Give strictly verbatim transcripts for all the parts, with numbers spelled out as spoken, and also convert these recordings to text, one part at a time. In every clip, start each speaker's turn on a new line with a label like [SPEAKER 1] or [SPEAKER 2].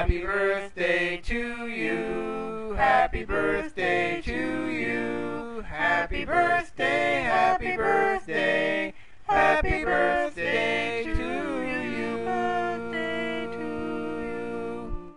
[SPEAKER 1] Happy birthday to you. Happy birthday to you. Happy birthday, happy birthday. Happy birthday to you. Birthday to you.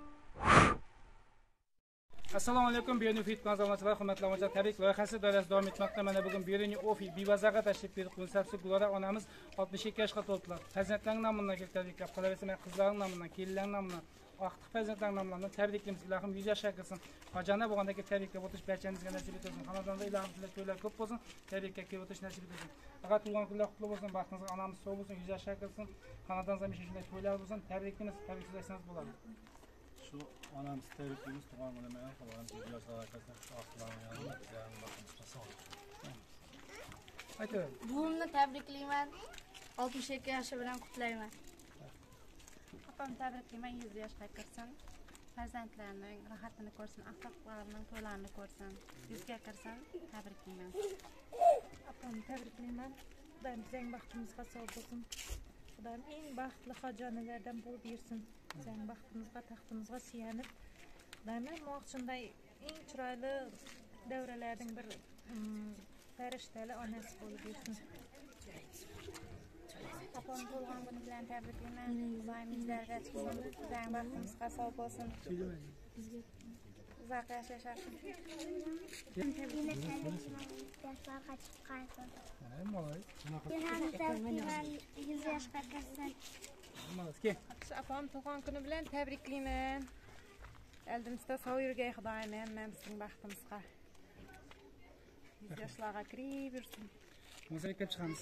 [SPEAKER 2] Assalomu alaykum. Biyoni Fit nazoratilar, hurmatli onajon, tabrik loyihasi doirasida davom etmoqda. Mana bugun Biyoni Ofi Bivazaga tashrif buyurib, Munsafsi Gulora onamiz oltmish ikki yoshga to'ldilar. Farzandlarning nomidan tabriklab, qolaversa men qizlarning nomidan, kelinlarning nomidan, vaqtli farzandlar nomidan tabriklaymiz. Ilohim yuz yoshga kirsin. Hojana bo'lgandagi tabriklab o'tish barchangizga nasib etsin. Xonadonda ilohim sizlar to'ylar ko'p bo'lsin, tabrikga kelib o'tish nasib etsin. Faqat tug'ilgan kunlar qutlug' bo'lsin, baxtingizga onamiz sog' bo'lsin, yuz yoshga kirsin. Xonadonda hamisha shunday to'ylar bo'lsin, tabriklaymiz, tabriklasangiz bo'ladi.
[SPEAKER 3] Şu anam isterikimiz tamam mı hemen falan diyor arkadaşlar şu aslanın yanında yani bakın sağ olun.
[SPEAKER 2] Haydi.
[SPEAKER 4] Buvimni tabriklayman. oltmish ikki yoshi bilan qutlayman.
[SPEAKER 5] Opam tabriklayman, yuz yoshga kirsin. Farzandlarning rohatini ko'rsin, axloqlarining to'larini ko'rsin. yuzga kirsin, tabriklayman.
[SPEAKER 6] Opamni tabriklayman. Xudoyim bizning baxtimizga sog' bo'lsin. Xudoyim eng baxtli xojonalardan bo'lib bersin. Bizning baxtimizga, taxtimizga suyanib, Xudoyim mo'xshunday eng chiroyli davralarning bir farishtali onasi bo'lib bersin.
[SPEAKER 5] Opam tug'ilgan kuni bilan tabriklayman. Xudoyim yuzlarga chiqsin, bizning baxtimizga sog' bo'lsin. Uzoq yashashin.
[SPEAKER 4] yuz yoshga kirsin.
[SPEAKER 5] Opam tug'ilgan kuni bilan tabriklayman. Oldimizda sog' yurgay Xudoyim hammamizning baxtimizga. yuz yoshlarga kirib yursin.
[SPEAKER 2] Muzaika chiqamiz.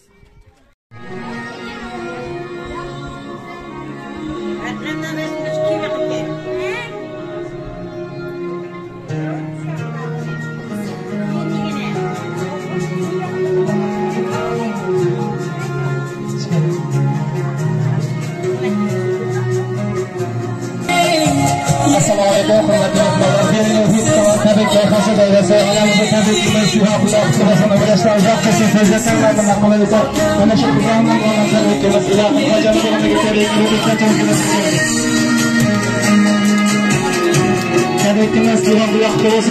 [SPEAKER 7] Assalomu alaykum, hurmatli mehmonlar. Tabrik loyihasi doirasida onamizni tabriklaymiz. Shu haqida xulosa berishlar uzoq bo'lsin. Farzandlar bilan qolaylik. Mana shu programmani onamiz tabriklaymiz. Ilohim hojani bo'lganiga tabriklaymiz. Tabriklaymiz. Ilohim vaqt bo'lsin.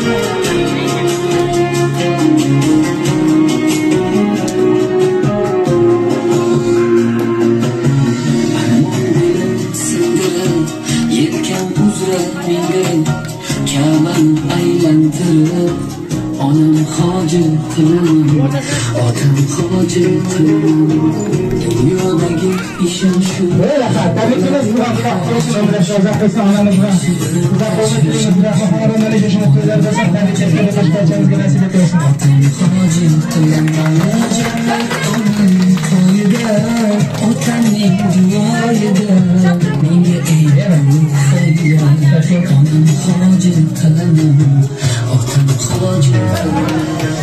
[SPEAKER 8] Kaban aylantirib onam hoji qilaman, otam hoji qilaman. Dunyodagi ishim shu.
[SPEAKER 7] Tabriklaymiz. Onamizni uzoq bo'lsin. Xonadonda yashashni to'ylarda tabriklaymiz. Barchangizga nasib etsin.
[SPEAKER 8] Otam hoji qilaman, jannat onam to'yida, otamning duoyida. Menga aytgan xayr, onam hoji qilaman, otam hoji qilaman.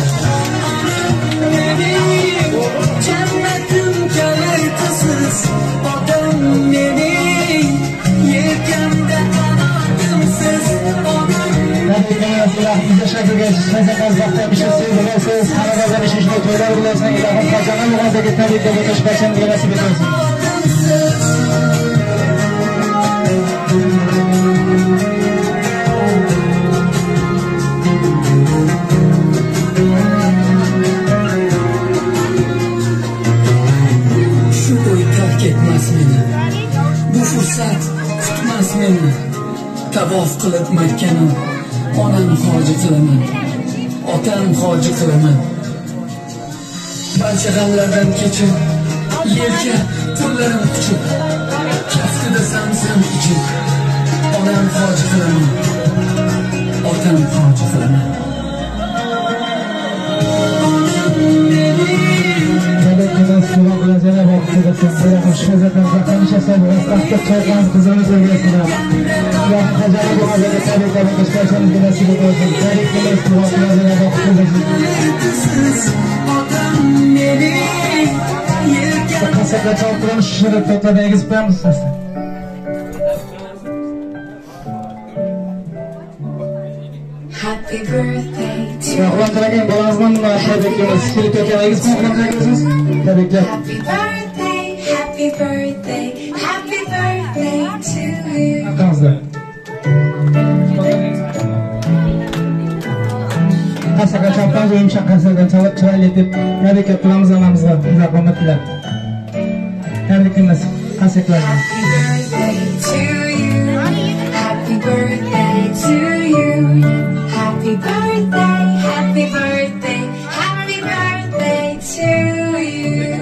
[SPEAKER 8] Jannatim kalaytasiz, otam mening yelkamda qanotimsiz, onam.
[SPEAKER 7] Tabriklaymiz. Yashashga farzandlaringiz hamisha sevgilisiz, xonadonda yashashni to'ylar bilan ilohim hojani bo'lgandagi tabriklab o'tish barchangizga nasib etsin.
[SPEAKER 8] Shu to'y tark etmas meni, bu fursat kutmas meni. Tavof qilib Makkani onam hoji qilaman, otam hoji qilaman. Barcha g'amlardan kechib, yerga qo'llarim quchib, kaftida zamzam ichib, onam hoji qilaman, otam hoji qilaman. Happy birthday to you.
[SPEAKER 7] Happy birthday, happy birthday, happy birthday to you. Bazı yumuşak kaslardan çalıp çıraylı edip tebrik ettiğimiz anamızga bize komettiler. Tebrikimiz kasetlerine.
[SPEAKER 9] Happy birthday to you. Happy birthday, happy birthday, happy birthday to you.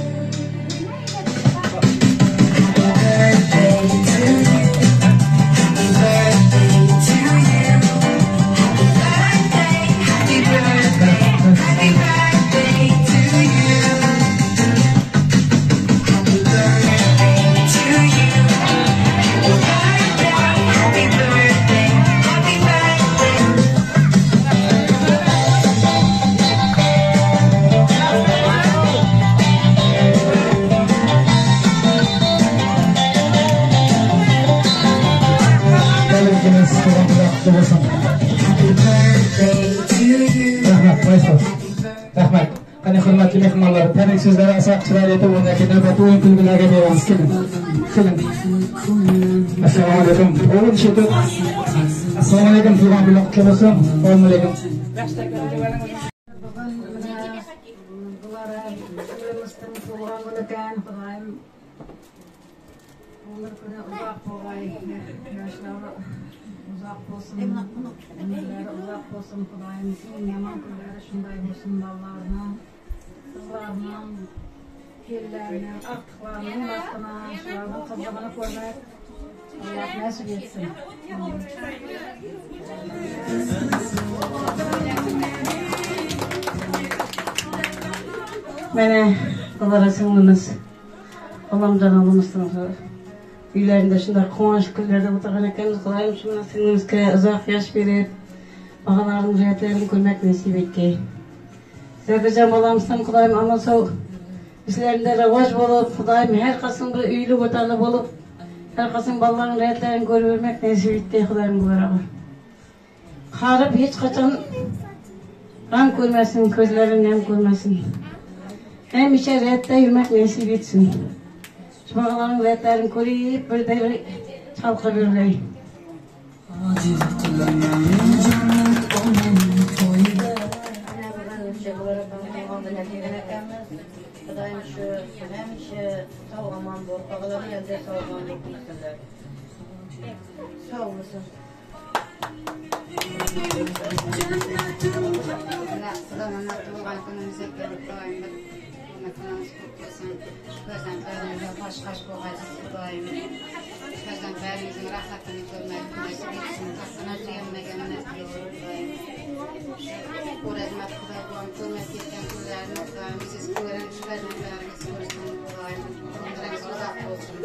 [SPEAKER 7] Rahmat. Qani hurmatli mehmonlar, tabrik so'zlari asoq chiroyli etib o'rnatib navbatda o'yin kulgularga beramiz. Keling. Keling. Assalomu alaykum. O'g'il shekil. Assalomu alaykum. Tug'an bilan qutlug' bo'lsin. Assalomu alaykum.
[SPEAKER 10] Uzak olsun, ömürleri uzak olsun Kudayım. En yaman kızları şunday olsun ballarına, kızlarına, pirlerine, aktıklarına, baktına, şularına, kızlarına koymak Allah nasip etsin. Beni kızlara sınırınız, Allah'ımdan alınmışsınız. Üylerinde şunlar kumaş küllerde oturgan ekemiz Kudayım şuna sinimizge uzak yaş verip ağaların rüyetlerini görmek nasip etki. Sizlerge can balamızdan Kudayım ama sol işlerinde revaç bulup Kudayım her kasım bir üylü otarlı bulup her kasım balların rüyetlerini görmek nasip etki Kudayım kulağı. Harip hiç kaçan rank görmesin, gözlerin nem görmesin. Hem içe rüyette yürümek nasip etsin. Şumaların reytlerini koruyup bir de çalka vermeyi.
[SPEAKER 11] Kudayım şu hem şu sağlaman bu ağları yerde sağlaman bu kızlar. Sağ olasın. Kudayım anlattığım günümüze gelip Kudayım Mekanımız kutlasın. Gözden karnımıza baş kaç boğazı Kudayım. Gözden karnımızın rahatını görmek nasip etsin. Aslına duyamayan nasip olur Kudayım. Uğraşmak Kudayım görmek isteyen kızlarını Kudayım. Siz öğrenmiş vermekleriniz görsün Kudayım. Onlarınız uzak olsun.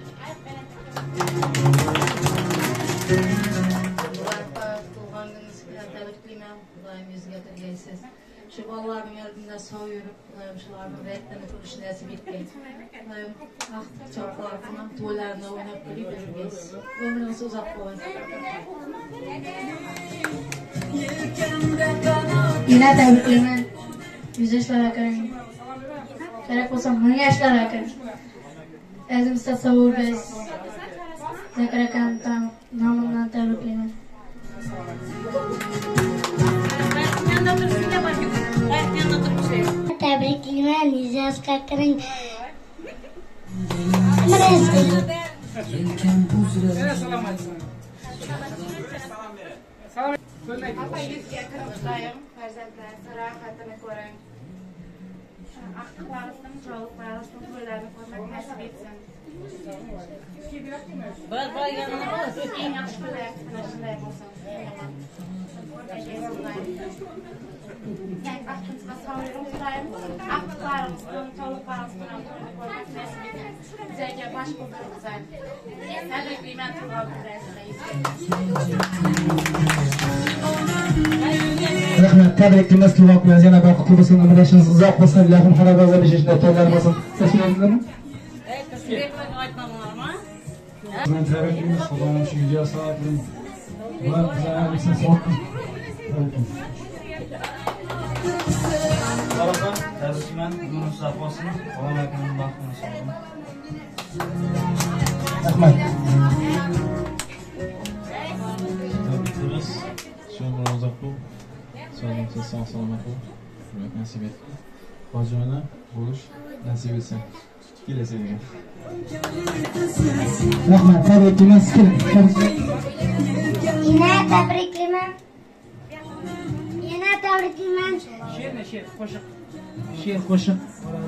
[SPEAKER 11] Tuğan gününüz kadar tebrikliyim. Kudayım yüzü getirgeysiz. Şu ballarımın elbinde soğuyurup, şularımın reddini kuruşu nasip etmeyin. Ah, çocuklarımın toylarına oynayıp görüp görüyoruz. Ömrünüz uzak olun.
[SPEAKER 4] Yine tebrikliyim. Yüz yaşlar hakkın. Gerek olsam on yaşlar hakkın. Ezimizde savur biz. Zekarakan tam namından tebrikliyim.
[SPEAKER 12] Tebrikliyim Nizaz Kakır'ın Merezgül.
[SPEAKER 5] Apa yüzge kırmışlayım, ferzentler, sırahatını korun. Aklıklarısın, çoluklarısın, toylarını koymak nasip etsin.
[SPEAKER 11] Var var yanına olsun.
[SPEAKER 5] En yaxşı kızlar kutlaşınday olsun. Yani aklınızda sağlıyorum Kudayım. Aklıklarımızın, çoluklarımızın koymak nasip etsin. Bizlerce baş bulduk güzel. Tebrikliyim ben Tuğal Kudayım'dayız.
[SPEAKER 7] Rahmet, tebrikimiz Tuğal Kudayım. Yana bir kutlu olsun, ömür yaşınız uzak olsun. Allah'ım harabazda bir şişinde toylar olsun. Teşekkür mi?
[SPEAKER 3] Ben tebrikimiz Kudayım şu güzel sağlıklı. Bunlar güzel bir soğuk.
[SPEAKER 13] Baraka, tebrikmen, gününüz sağ olsun. Allah'a yakının baktığını sağ olun.
[SPEAKER 7] Rahmet.
[SPEAKER 3] Tebrikimiz. Şöyle uzak bu. Söylemse sağ olsun.
[SPEAKER 7] salomat bo'l. Hurmat nasib et. Hojona bo'lish nasib etsin. Kelasi degan.
[SPEAKER 14] Rahmat, tabriklaymiz.
[SPEAKER 12] Yine tabriklayman. Yine tabriklayman.
[SPEAKER 2] She'r ne she'r? Qo'shiq.
[SPEAKER 14] She'r qo'shiq.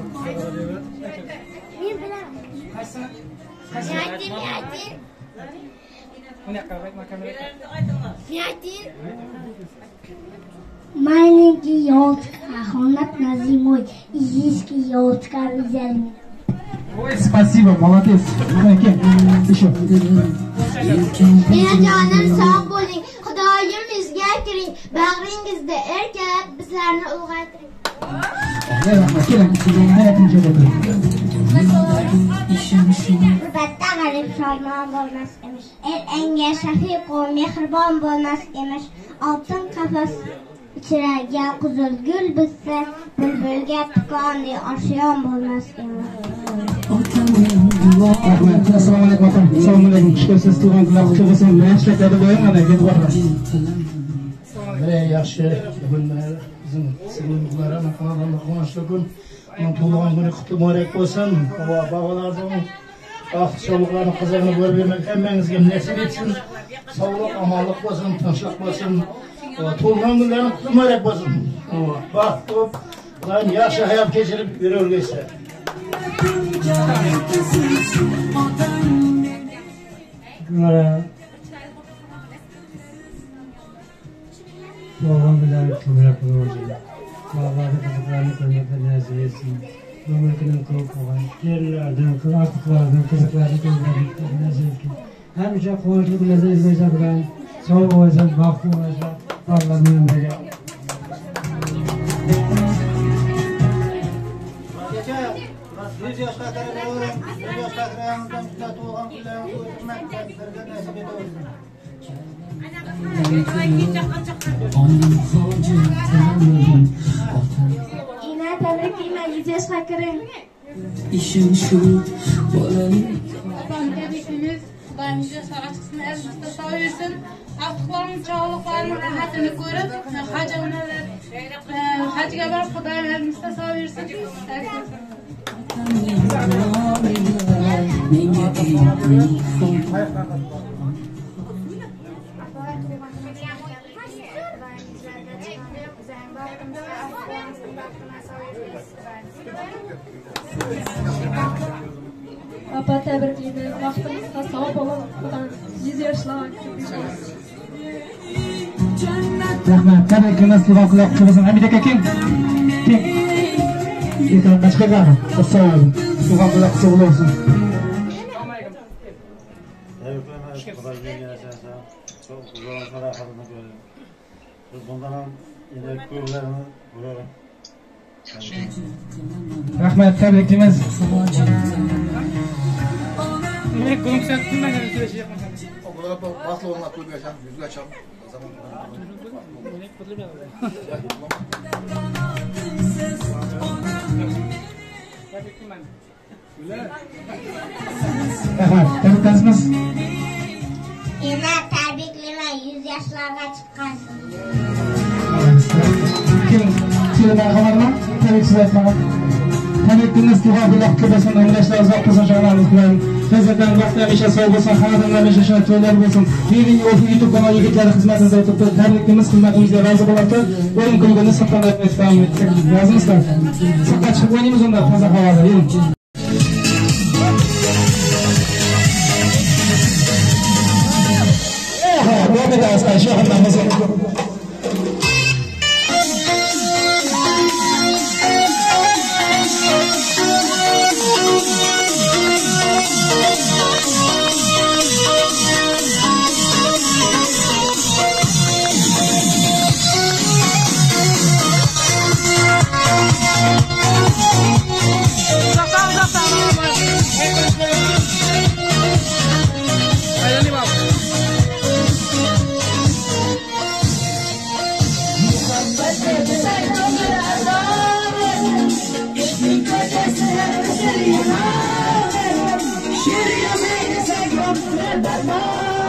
[SPEAKER 12] Men bilaman.
[SPEAKER 2] Qaysini?
[SPEAKER 12] Men ayting, men ayting.
[SPEAKER 2] Buni qayerga kameraga?
[SPEAKER 12] Men ayting. Маленький елочка, Ахмат Назимой, Изиски елочка взяли.
[SPEAKER 14] Ой, спасибо, молодец. Еще.
[SPEAKER 12] Meni jonim sog' bo'ling, Xudoyim yuzga kiring, bag'ringizda erkak bizlarni ulg'aytiring.
[SPEAKER 14] Rahmat, keling, sizlarni aytingchi o'tiring.
[SPEAKER 12] Albatta g'arib shoymon bo'lmas emish. El enga shafiq va mehribon bo'lmas emish. Oltin qafas ichiragan qizil gul bitsa, bulbulga tikonli oshyon bo'lmas emish.
[SPEAKER 14] Rahmat, assalomu alaykum otam. Assalomu alaykum. Xushsiz tug'ilgan kunlar qutlug' bo'lsin. Yaxshiliklarni qo'ying, mana ketib boraman.
[SPEAKER 3] Ey yaxshi kunlar, bizim singlimizlar ham qanday quvonchli kun. Uning tug'ilgan kuni qutlug' muborak bo'lsin. Va bog'larning baxt sog'liqlarni qizig'ini ko'rib bermak hammangizga nasib etsin. Sog'lik, omonlik bo'lsin, tinchlik bo'lsin. Tug'ilgan kunlaringiz qutlug' muborak bo'lsin. Baxt ko'p, ularni yaxshi hayot kechirib yuraverasizlar.
[SPEAKER 15] Doğum bilen kumra kuruldu. Bağlarda kızıklarını koymakla nazir etsin. Ömrünün kılıp olan yerlerden, artıklardan, kızıklarını koymakla nazir etsin. Hemşe kuvvetli günlerde izleyecekler. Soğuk olacak, baktı olacak. Allah'ın önünde.
[SPEAKER 3] yüz yaşa kadar oğlum, yüz yaşa kadar yanımdan güzel tuğan kullarını koymak, bizlerden nasip ediyorsun.
[SPEAKER 12] Yine tabriklayman, yüz yaşa kiring.
[SPEAKER 8] İşim şu, bolayım.
[SPEAKER 5] Allah'ın tebrikimiz, Allah'ın yüz yaşa açıksın, elimizde sağ versin. Artıklarımız, çağlıklarımız rahatını görüp, hacı onalar, hacıga barıp, Allah'ın elimizde sağ versin.
[SPEAKER 16] Apa tebriklayman, vaqtimizga sog' bo'lib, yüz yoshlar.
[SPEAKER 14] Rahmat, tabriklaymiz. Tug'ilgan kunlar qutlug' bo'lsin. Hamid aka kim? Kim? Ekrandan chiqargan. Assalomu alaykum. Tug'ilgan kunlar qutlug' bo'lsin.
[SPEAKER 3] Çok uzun sonra halını gördüm. Bundan yine kuyrularını vurarım.
[SPEAKER 14] Rahmat, tabriklaymiz.
[SPEAKER 2] Ne konuşacaktım ben de söyleyeceğim.
[SPEAKER 17] Okulda baslı olmak kulübü açalım, yüzü açalım. Zaman
[SPEAKER 14] Rahmat, tabriklaymiz.
[SPEAKER 12] Yine tabriklayman, yüz yaşlarga chiqqansiz.
[SPEAKER 14] Kim? Sizlar xabarman? Tabriksiz aytmagan. Tabriklaymiz. Tug'ilgan kunlar qutlug' bo'lsin. Umrlar uzoq bo'lsin, jonlarimiz bilan. Farzandlar vaqtlar hamisha sog' bo'lsin, xonadonlar hamisha to'ylar bo'lsin. Mening o'zi YouTube kanali yigitlari xizmatida o'tiribdi. Tabriklaymiz, xizmatimizga rozi bo'lyapti. O'yin kunini sirtdan davom etdik. Yozingizlar. Sirtga chiqib o'ynaymiz unda, toza havoda. Yuring. Devam edamiz. Shu hammamiz.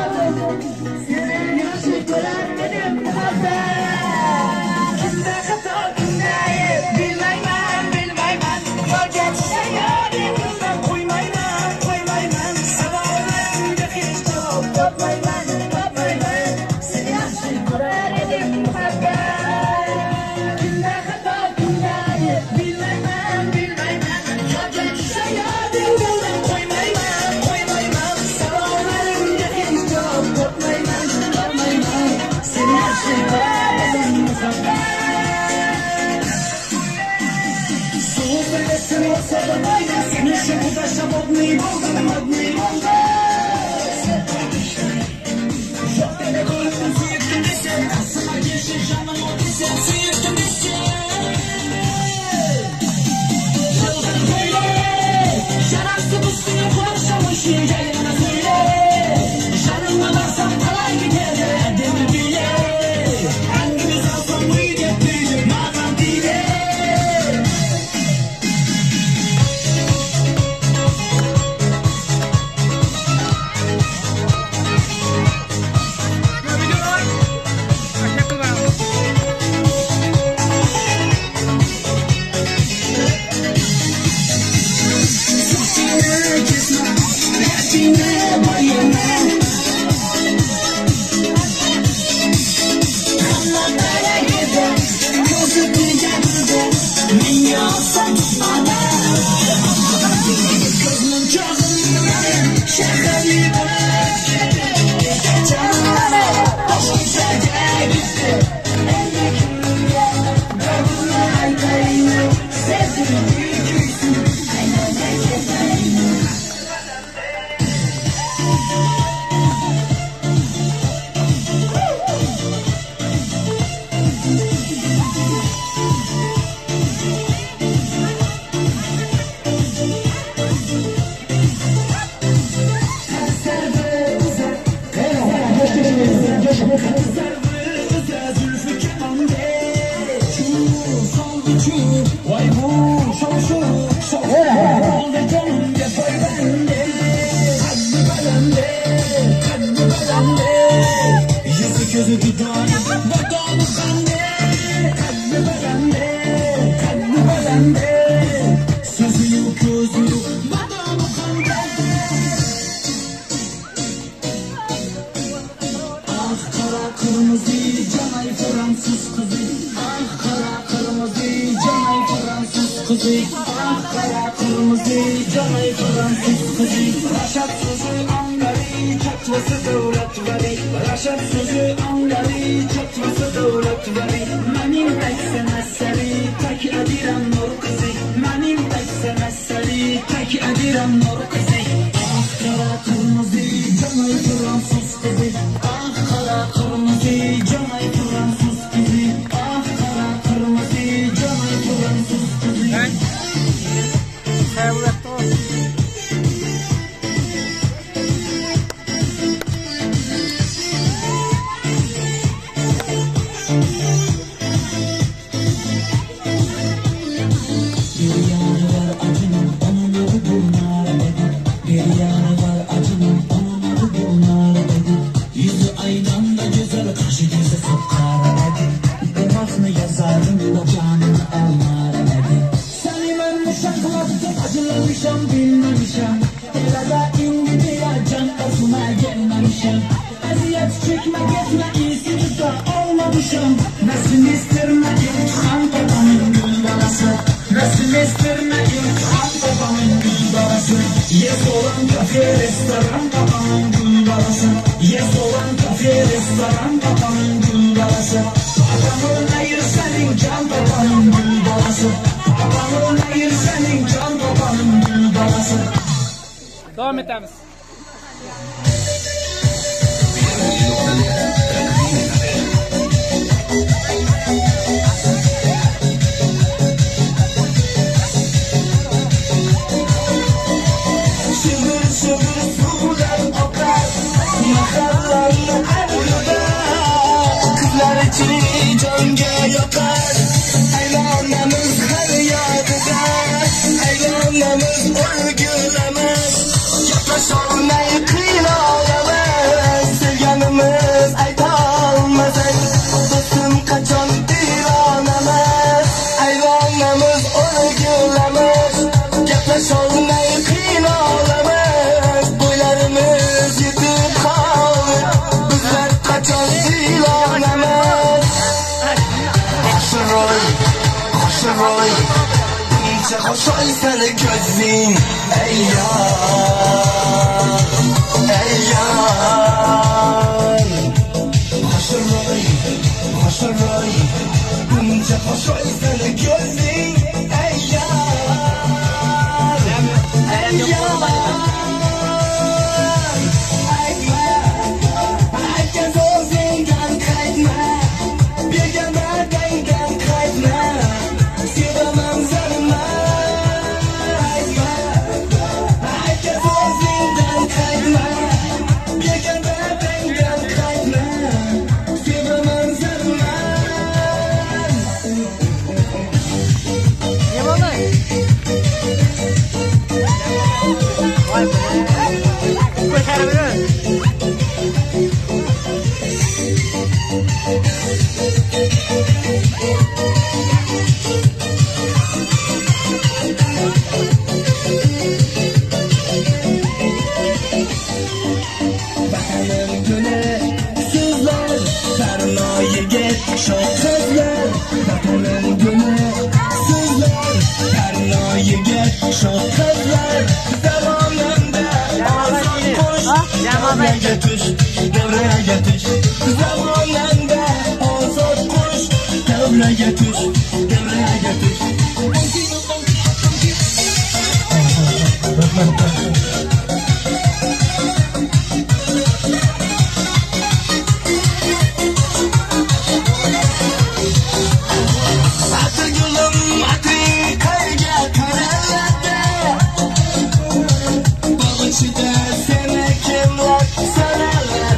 [SPEAKER 9] It's
[SPEAKER 8] Fransız kızı, ah kara kırmızı, canay Fransız kızı, ah kara kırmızı, canay Fransız kızı. Raşat sözü anları, çatması devlet veri. Raşat sözü anları, çatması devlet veri. Benim tekse meseli, tek edirem nur kızı. Benim tekse meseli, tek edirem nur kızı. Ah kara kırmızı, canay Fransız kızı, ah kara kırmızı, canay Fransız kızı, ah kara kırmızı, canay Fransız kızı.
[SPEAKER 2] Devam etamiz.
[SPEAKER 8] Hoşoy seni gözün ey yar, ey yar. Hoşoy, hoşoy, bunca hoşoy seni gözün ey yar, ey yar. Herkes özünden kaçma, bir geberden kaçma. Sevemem zarına. Devreye düş, devreye düş. Zamanında azat kuş. Devreye düş, devreye düş. Atı gülüm, atı kayga karalada. Bağışıda seni kim var sanarlar.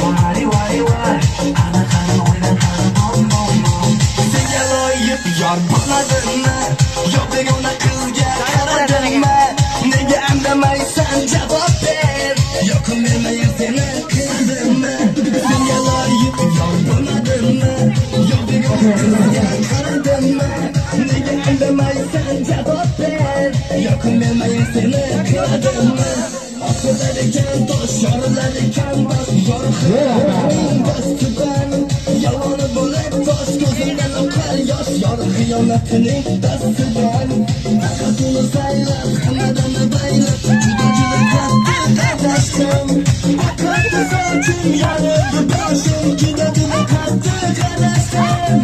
[SPEAKER 7] Vari vari var Ana kanı oynan kanı bom bom bom Senga loyiq yor bo'ladimmi Yo'q begona qizga qaradimmi Nega andamaysan javob ber Yo'qim bermayin seni qizdimmi Senga loyiq yor bo'ladimmi Yo'q begona qizga qaradimmi Nega andamaysan javob ber Yo'qim bermayin seni qizdimmi Oqlar ekan tosh yorlar ekan bas yorug'im bas tuban yolg'oni bo'lib tosh ko'zimdan oqar yosh yorug' xiyonatining dastidan nafasini saylab hammadan baylab juda juda qattiq adashdim oqardi sochim yorildi boshim juda juda qattiq adashdim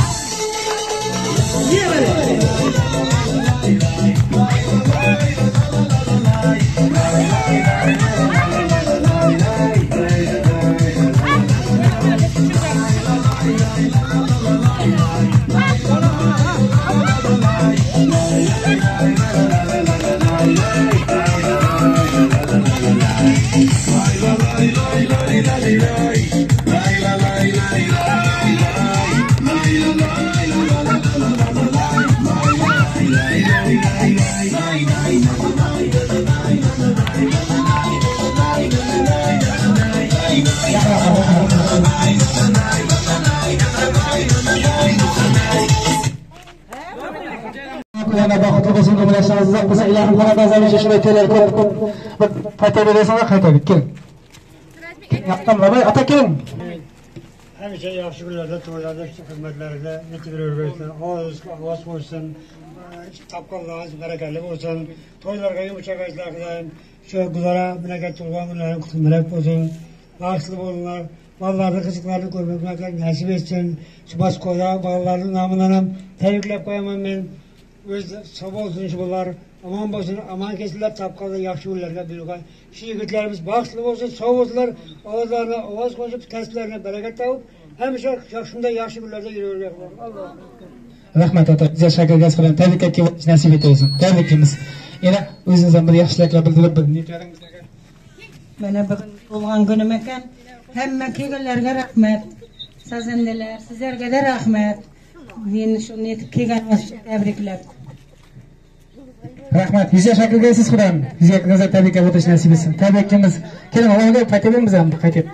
[SPEAKER 14] yana baxtli bo'lsin umrlashingiz uzoq bo'lsin ilohim xonadoningizga yashashmay kelar ko'p bir qayta berasizlar qaytaylik keling yoqdan boy ota keling
[SPEAKER 15] hamisha yaxshi kunlarda to'ylarda xizmatlarida yetib yuraversin og'izga ovoz qo'ysin topganlaringiz barakali bo'lsin to'ylarga yumshoqliklar qilayim shu gulora bunaqa tug'ilgan kunlaring qutluq bo'lsin baxtli bo'linglar bolalarni qiziqlarni ko'rmak nasib etsin shu boshqalar bolalarni nomidan ham tabriklab qo'yaman men o'z sog' bo'lsin shu bolalar omon bo'lsin omon kelsinlar topqanlar yaxshi yo'llarga buyurgan shu yigitlarimiz baxtli bo'lsin sog' bo'lsinlar ovozlarini ovoz qo'shib kasblarini baraka topib hamisha shunday yaxshi kunlarda yuravergan alloh
[SPEAKER 14] rahmat ota bizga shakargaz bilan tabriklar nasib etaversin tabriklaymiz yana o'zingizdan bir yaxshiliklar bildirib bir
[SPEAKER 18] mana bugun tug'ilgan kunim ekan hamma kelganlarga rahmat sazandalar sizlarga da rahmat meni shuni yetib kelganingiz uchun tabriklab
[SPEAKER 14] rahmat yuzga shakargaysiz xudoyim yuzga nazar tabriklab o'tish nasib etsin tabrikimiz keling ovoga qaytaveramiz ham qaytib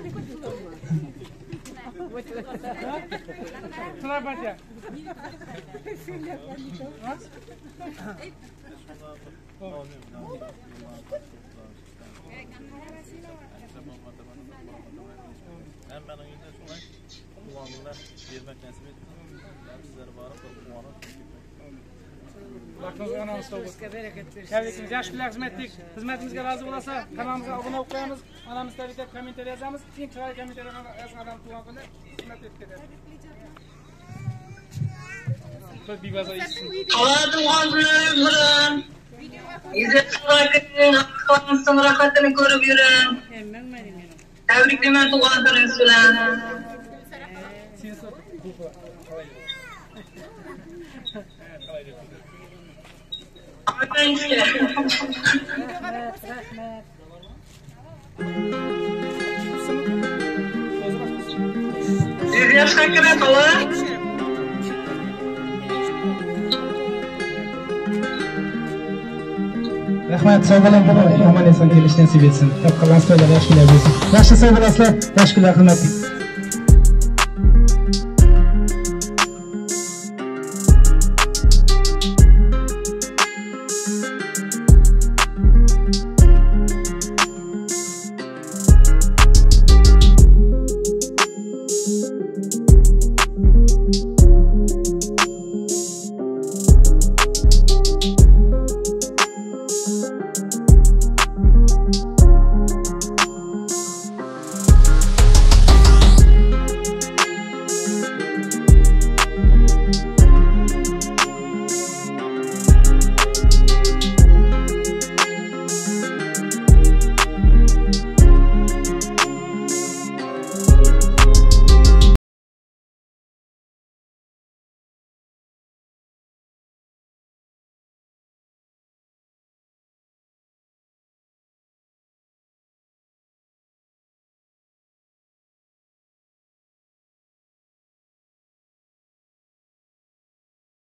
[SPEAKER 2] Tabrikimiz yaxshi kunlar xizmat etdik. Xizmatimizga rozi bo'lsa, kanalimizga obuna bo'lib qo'yamiz. Onamiz tabriklab kommentariy yozamiz. Eng chiroyli kommentariy yozgan odam tug'ilgan kuni xizmat etib ketadi. To'y bibaza yetsin.
[SPEAKER 19] Tug'ilgan kunlaringiz bilan Izzetxo'ning rohatini ko'rib yuring. Tabriklayman tug'ilgan kuningiz bilan. Siz yaşa kadar falan.
[SPEAKER 14] rahmat sog' bo'ling omon eson kelishni nasib etsin topqanlar to'ylar yaxshi kunlar bo'lsin yaxshi sog' bo'lasizlar yaxshi kunlar xizmat